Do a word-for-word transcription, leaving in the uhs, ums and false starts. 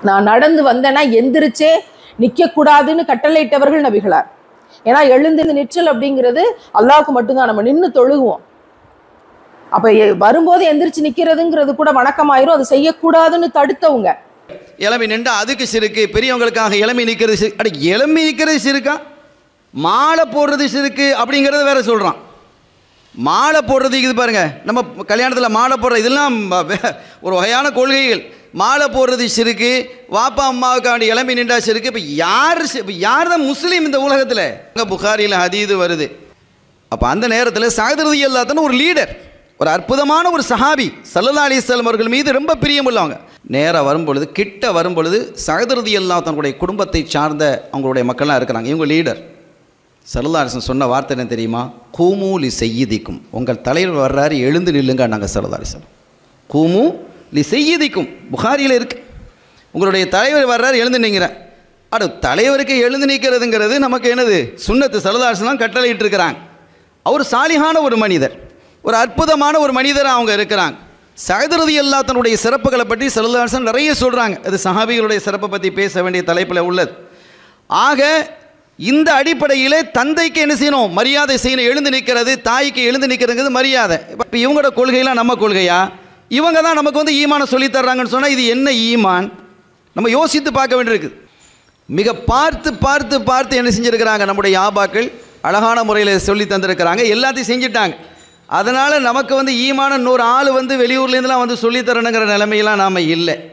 நான் நடந்து வந்தேன்னா எந்திரிச்சே நிற்கக்கூடாதுன்னு கட்டளையிட்டவர்கள் நபிகளார். ஏன்னா எழுந்து நிற்றல் அப்படிங்கிறது அல்லாஹ்வுக்கு மட்டும்தான். நம்ம நின்று தொழுகுவோம். அப்ப வரும்போது எந்திரிச்சு நிக்கிறதுங்கிறது கூட வணக்கமாயிரும். அது செய்யக்கூடாதுன்னு தடுத்தவங்க. இளமை நின்றா அதுக்கு சிறுக்கு, பெரியவங்களுக்காக இளமை நிற்கிறது அட இளமை நிற்கிறது சிறுக்கா, மாலை போடுறது சிறுக்கு அப்படிங்கிறது வேற சொல்கிறான். மாலை போடுறது இது பாருங்க, நம்ம கல்யாணத்தில் மாலை போடுற இதெல்லாம் ஒரு வகையான கொள்கைகள். மாலை போடுறது சிறுக்கு, வாப்பா அம்மாவுக்காண்டி இளமை நின்றா சிறுக்கு. இப்போ யார் இப்போ யார் தான் முஸ்லீம் இந்த உலகத்தில்? அங்கே புகாரியில் ஹதீது வருது. அப்போ அந்த நேரத்தில் சஅத் ரலியல்லாஹு அன்ஹு ஒரு லீடர், ஒரு அற்புதமான ஒரு சஹாபி, ஸல்லல்லாஹு அலைஹி வஸல்லம் அவர்கள் மீது ரொம்ப பிரியமுள்ளவங்க. நேராக வரும்பொழுது, கிட்ட வரும்பொழுது சஅத் ரலியல்லாஹு தன்னுடைய குடும்பத்தை சார்ந்த அவங்களுடைய மக்கள்லாம் இருக்கிறாங்க. இவங்க லீடர். ஸல்லல்லாஹு அலைஹி வஸல்லம் சொன்ன வார்த்தை என்ன தெரியுமா? கூமு லி செய்யிதிக்கும், உங்கள் தலைவர் வர்றாரு எழுந்து நில்லுங்க. நாங்கள் ஸல்லல்லாஹு அலைஹி வஸல்லம் கூமு லி செய்யிதிக்கும், புகாரியில் இருக்கு. உங்களுடைய தலைவர் வர்றாரு எழுந்து நிற்கிற. அட தலைவருக்கு எழுந்து நிற்கிறதுங்கிறது நமக்கு என்னது சுன்னத்து. ஸல்லல்லாஹு அலைஹி வஸல்லம் கட்டளையிட்டு இருக்கிறாங்க. அவர் சாலிஹான ஒரு மனிதர், ஒரு அற்புதமான ஒரு மனிதராக அவங்க இருக்கிறாங்க. சஅத் ரலியல்லாஹு தன்னுடைய சிறப்புகளை பற்றி ஸல்லல்லாஹு அலைஹி வஸல்லம் நிறைய சொல்கிறாங்க. அது சஹாபிகளுடைய சிறப்பை பற்றி பேச வேண்டிய தலைப்பில் உள்ளது. ஆக இந்த அடிப்படையிலே தந்தைக்கு என்ன செய்யணும்? மரியாதை செய்யணும். எழுந்து நிற்கிறது, தாய்க்கு எழுந்து நிற்கிறதுங்கிறது மரியாதை. இப்போ இவங்களோட கொள்கையெல்லாம் நம்ம கொள்கையா? இவங்க தான் நமக்கு வந்து ஈமானை சொல்லித்தர்றாங்கன்னு சொன்னால் இது என்ன ஈமான்? நம்ம யோசித்து பார்க்க வேண்டியிருக்கு. மிக பார்த்து பார்த்து பார்த்து என்ன செஞ்சுருக்கிறாங்க நம்முடைய ஆபாக்கள், அழகான முறையில் சொல்லி தந்திருக்கிறாங்க. எல்லாத்தையும் செஞ்சுட்டாங்க. அதனால் நமக்கு வந்து ஈமான இன்னொரு ஆள் வந்து வெளியூர்லேருந்துலாம் வந்து சொல்லித்தரணுங்கிற நிலைமையெல்லாம் நாம் இல்லை.